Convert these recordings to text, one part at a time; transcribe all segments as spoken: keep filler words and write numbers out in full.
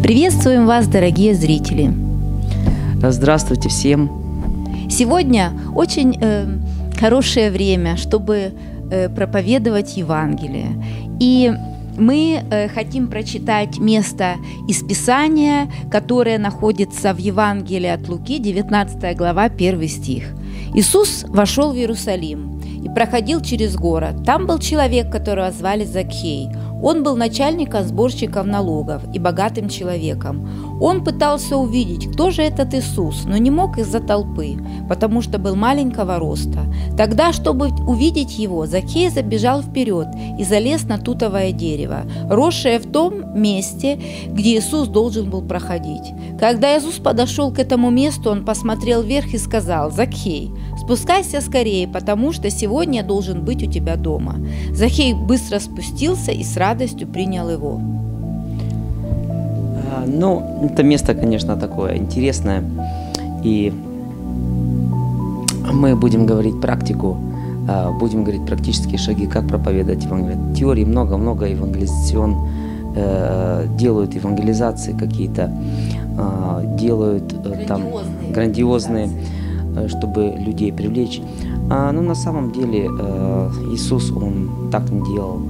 Приветствуем вас, дорогие зрители! Здравствуйте всем! Сегодня очень э, хорошее время, чтобы э, проповедовать Евангелие. И мы э, хотим прочитать место из Писания, которое находится в Евангелии от Луки, девятнадцатая глава, первый стих. «Иисус вошел в Иерусалим и проходил через город. Там был человек, которого звали Закхей. Он был начальником сборщиков налогов и богатым человеком. Он пытался увидеть, кто же этот Иисус, но не мог из-за толпы, потому что был маленького роста. Тогда, чтобы увидеть его, Закхей забежал вперед и залез на тутовое дерево, росшее в том месте, где Иисус должен был проходить. Когда Иисус подошел к этому месту, он посмотрел вверх и сказал: «Закхей, спускайся скорее, потому что сегодня я должен быть у тебя дома». Закхей быстро спустился и с радостью принял его. Ну, это место, конечно, такое интересное, и мы будем говорить практику, будем говорить практические шаги, как проповедовать Евангелие. Теории много-много, евангелизацион, делают евангелизации какие-то, делают там грандиозные, чтобы людей привлечь. Но на самом деле Иисус, Он так не делал.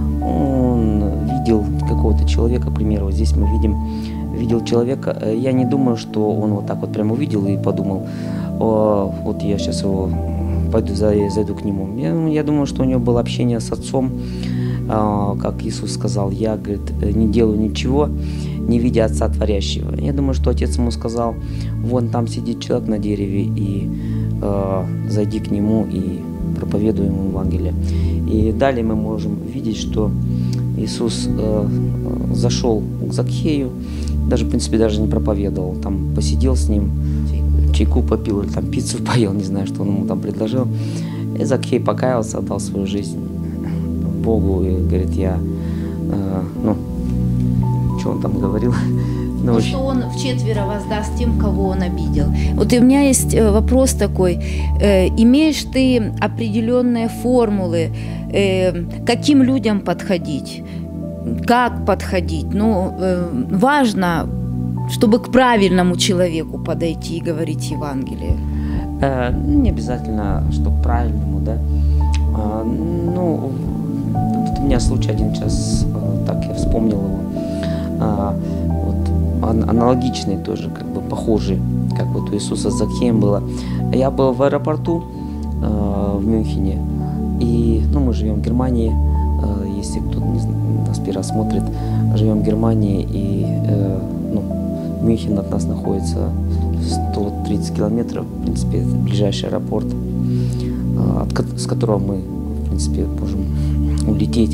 Он видел какого-то человека, к примеру, вот здесь мы видим, видел человека. Я не думаю, что он вот так вот прямо увидел и подумал: о, вот я сейчас его пойду, зайду к нему. Я, я думаю, что у него было общение с отцом, как Иисус сказал: я, говорит, не делаю ничего, не видя отца творящего. Я думаю, что отец ему сказал: вон там сидит человек на дереве, и э, зайди к нему и проповедуй ему Евангелие. И далее мы можем видеть, что Иисус э, зашел к Закхею, даже, в принципе, даже не проповедовал, там посидел с ним, чайку попил или там пиццу поел, не знаю, что он ему там предложил. И Закхей покаялся, отдал свою жизнь Богу и говорит: я, э, ну, что он там говорил? Ну, что он вчетверо воздаст тем, кого он обидел. Вот и у меня есть вопрос такой. Э, имеешь ты определенные формулы, э, каким людям подходить, как подходить? Ну, э, важно, чтобы к правильному человеку подойти и говорить Евангелие. Э, не обязательно, что к правильному, да. Э, ну, вот у меня случай один сейчас, э, так я вспомнил его. Э, аналогичный тоже, как бы похожий, как вот у Иисуса с Закхеем было. Я был в аэропорту э, в Мюнхене, и, ну, мы живем в Германии, э, если кто-то не знает, нас первый раз смотрит, живем в Германии, и, э, ну, Мюнхен от нас находится сто тридцать километров, в принципе, это ближайший аэропорт, э, от, с которого мы, в принципе, можем улететь.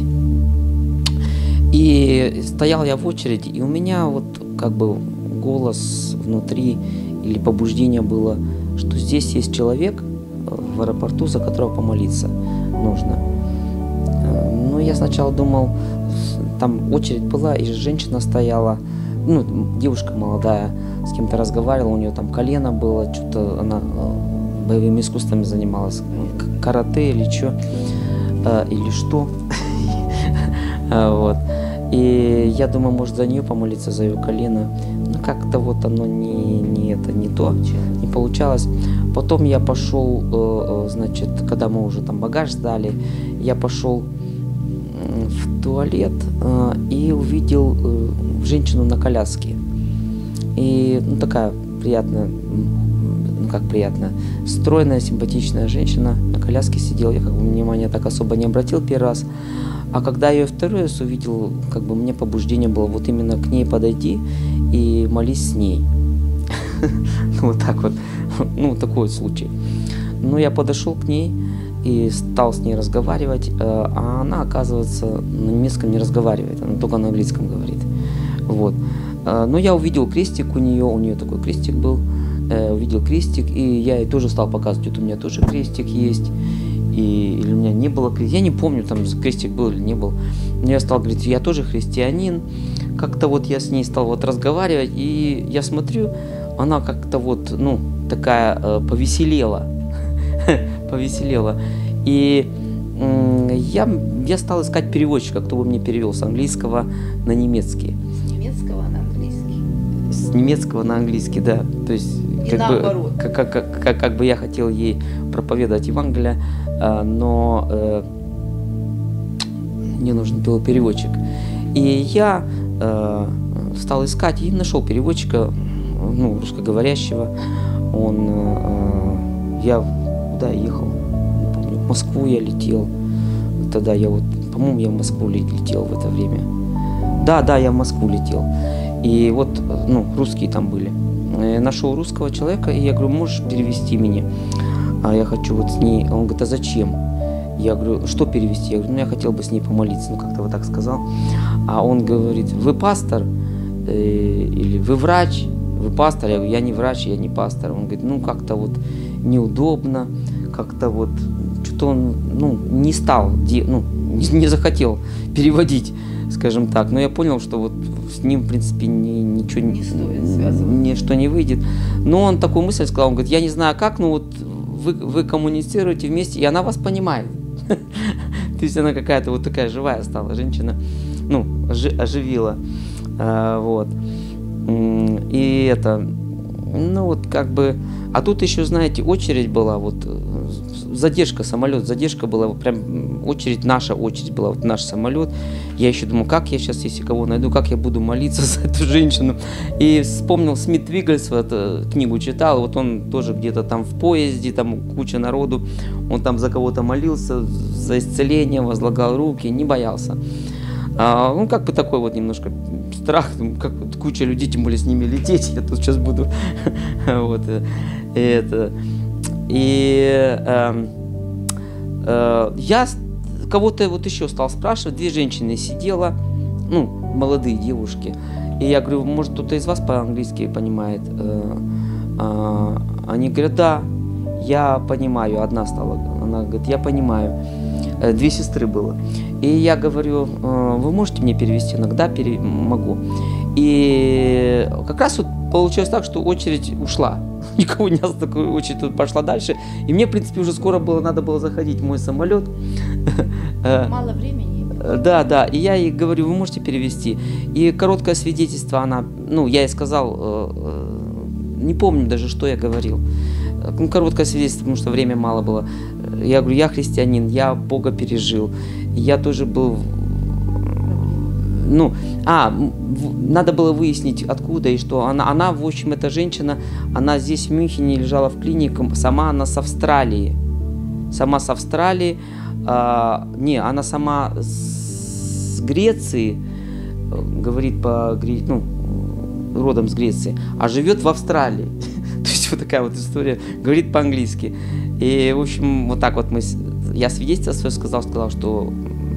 И стоял я в очереди, и у меня вот как бы голос внутри или побуждение было, что здесь есть человек в аэропорту, за которого помолиться нужно. Ну, я сначала думал, там очередь была, и женщина стояла, ну, девушка молодая, с кем-то разговаривала, у нее там колено было, что-то она боевыми искусствами занималась, карате или что, или что. Вот. И я думаю, может, за нее помолиться, за ее колено. Но как-то вот оно не, не это, не то, не получалось. Потом я пошел, э, значит, когда мы уже там багаж сдали, я пошел в туалет э, и увидел э, женщину на коляске. И, ну, такая приятная, ну, как приятная, стройная, симпатичная женщина на коляске сидела. Я как бы внимания так особо не обратил первый раз. А когда я ее второй раз увидел, как бы мне побуждение было вот именно к ней подойти и молись с ней. Ну, вот так вот. Ну, такой вот случай. Но я подошел к ней и стал с ней разговаривать, а она, оказывается, на немецком не разговаривает, она только на английском говорит. Вот. Но я увидел крестик у нее, у нее такой крестик был, увидел крестик, и я ей тоже стал показывать, вот у меня тоже крестик есть. И, или у меня не было крестика, я не помню, там крестик был или не был. Но я стал говорить: я тоже христианин. Как-то вот я с ней стал вот разговаривать, и я смотрю, она как-то вот, ну, такая э, повеселела, повеселела. И э, я, я стал искать переводчика, кто бы мне перевел с английского на немецкий. С немецкого на английский. с немецкого на английский, да. То есть, И как наоборот. бы, как, как, как, как, как бы я хотел ей проповедовать Евангелие, э, но э, мне нужен был переводчик. И я э, стал искать и нашел переводчика, ну, русскоговорящего. Он, э, я куда я ехал? Не помню, в Москву я летел. Тогда я вот, по-моему, я в Москву летел в это время. Да, да, я в Москву летел. И вот, ну, русские там были. Я нашел русского человека, и я говорю, можешь перевести мне? А я хочу вот с ней. Он говорит, а зачем? Я говорю, что перевести? Я говорю, ну, я хотел бы с ней помолиться. Ну, как-то вот так сказал. А он говорит, вы пастор? Э, или вы врач? Вы пастор? Я говорю, я не врач, я не пастор. Он говорит, ну, как-то вот неудобно, как-то вот, что-то он, ну, не стал, ну, не, не захотел переводить, скажем так. Но я понял, что вот с ним, в принципе, ни, ничего не стоит связываться. Ничто не выйдет. Но он такую мысль сказал, он говорит, я не знаю как, но вот вы, вы коммуницируете вместе, и она вас понимает. То есть она какая-то вот такая живая стала женщина, ну, оживила. Вот. И это, ну вот как бы, а тут еще, знаете, очередь была, вот задержка, самолет, задержка была, прям очередь, наша очередь была, вот наш самолет. Я еще думал, как я сейчас, если кого найду, как я буду молиться за эту женщину. И вспомнил Смит Вигглсворт, книгу читал, вот он тоже где-то там в поезде, там куча народу, он там за кого-то молился, за исцеление, возлагал руки, не боялся. А, ну, как бы такой вот немножко страх, как вот куча людей, тем более с ними лететь, я тут сейчас буду, вот, и это, и э, э, я кого-то вот еще стал спрашивать, две женщины сидела, ну, молодые девушки, и я говорю, может, кто-то из вас по-английски понимает, э, э, они говорят, да, я понимаю, одна стала, она говорит, я понимаю. Две сестры было. И я говорю, вы можете мне перевести? Иногда пере... могу. И как раз вот получилось так, что очередь ушла. Никого не осталось, такая очередь тут пошла дальше. И мне, в принципе, уже скоро было, надо было заходить в мой самолет. Мало времени. Да, да. И я ей говорю, вы можете перевести? И короткое свидетельство она, ну, я ей сказал, не помню даже, что я говорил. Ну, короткое свидетельство, потому что время мало было. Я говорю, я христианин, я Бога пережил. Я тоже был... Ну, а, надо было выяснить, откуда и что. Она, она, в общем, эта женщина, она здесь в Мюнхене лежала в клинике, сама она с Австралии. Сама с Австралии. А, не, она сама с Греции, говорит по... Ну, родом с Греции, а живет в Австралии. То есть вот такая вот история, говорит по-английски. И, в общем, вот так вот мы... Я свидетельство свое сказал, сказал, что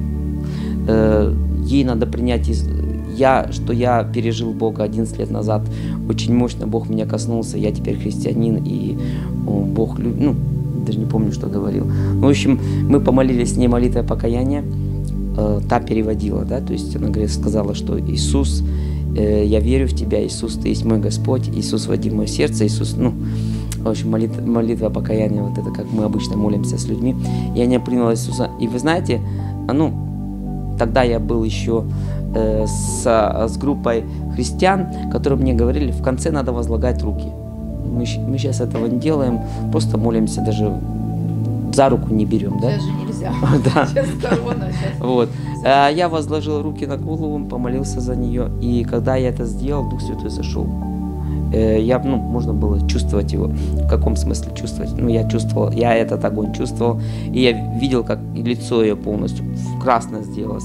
э, ей надо принять... Из, я, что я пережил Бога одиннадцать лет назад. Очень мощно Бог меня коснулся. Я теперь христианин, и о, Бог любит... Ну, даже не помню, что говорил. В общем, мы помолились с ней молитвой покаяния. Э, та переводила, да, то есть она говорит, сказала, что Иисус... Я верю в Тебя, Иисус, Ты есть мой Господь, Иисус, войди в мое сердце, Иисус, ну, в общем, молитва, молитва покаяния, вот это, как мы обычно молимся с людьми. Я не принял Иисуса, и вы знаете, ну, тогда я был еще э, с, с группой христиан, которые мне говорили, в конце надо возлагать руки. Мы, мы сейчас этого не делаем, просто молимся, даже за руку не берем, да? Сейчас же нельзя. Да. Сейчас корона, сейчас. Вот. Я возложил руки на голову, помолился за нее, и когда я это сделал, Дух Святой зашел. Я, ну, можно было чувствовать его. В каком смысле чувствовать? Ну, я чувствовал, я этот огонь чувствовал, и я видел, как лицо ее полностью красное сделалось.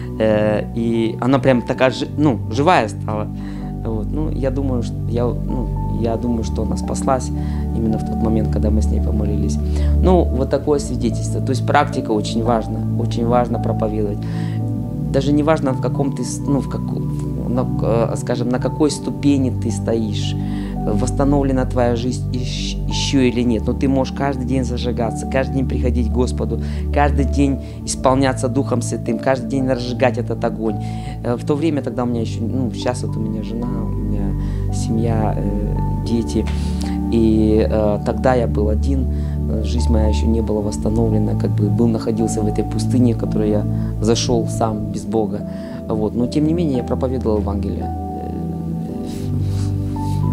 И она прям такая, ну, живая стала. Вот. Ну, я думаю, что я, ну, я думаю, что она спаслась именно в тот момент, когда мы с ней помолились. Ну, вот такое свидетельство. То есть практика очень важна, очень важно проповедовать. Даже не важно, в каком ты, ну, в каком, на, скажем, на какой ступени ты стоишь, восстановлена твоя жизнь еще или нет, но ты можешь каждый день зажигаться, каждый день приходить к Господу, каждый день исполняться Духом Святым, каждый день разжигать этот огонь. В то время тогда у меня еще, ну, сейчас вот у меня жена, у меня семья, дети, и э, тогда я был один, жизнь моя еще не была восстановлена, как бы был, находился в этой пустыне, в которой я зашел сам, без Бога. Вот. Но тем не менее я проповедовал Евангелие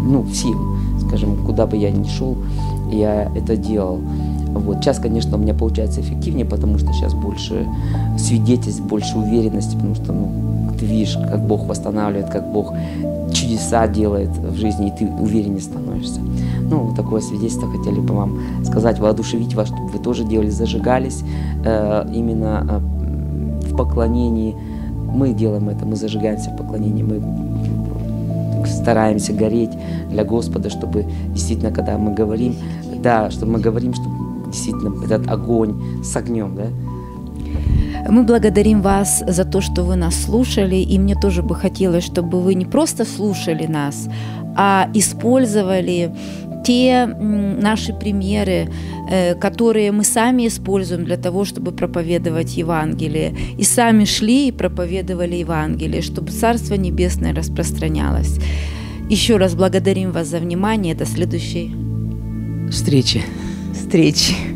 ну, в силу, скажем, куда бы я ни шел, я это делал. Вот. Сейчас, конечно, у меня получается эффективнее, потому что сейчас больше свидетельств, больше уверенности, потому что, ну, ты видишь, как Бог восстанавливает, как Бог чудеса делает в жизни, и ты увереннее становишься. Ну, вот такое свидетельство хотели бы вам сказать, воодушевить вас, чтобы вы тоже делали, зажигались э, именно э, в поклонении. Мы делаем это, мы зажигаемся в поклонении, мы стараемся гореть для Господа, чтобы действительно, когда мы говорим, да, чтобы мы говорим, чтобы действительно этот огонь с огнем, да. Мы благодарим вас за то, что вы нас слушали, и мне тоже бы хотелось, чтобы вы не просто слушали нас, а использовали те наши примеры, которые мы сами используем для того, чтобы проповедовать Евангелие, и сами шли и проповедовали Евангелие, чтобы Царство Небесное распространялось. Еще раз благодарим вас за внимание. До следующей встречи. встречи.